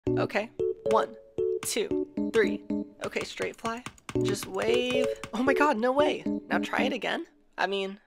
Okay, 1, 2, 3. Okay, straight fly. Just wave. Oh my god, no way. Now try it again. I mean,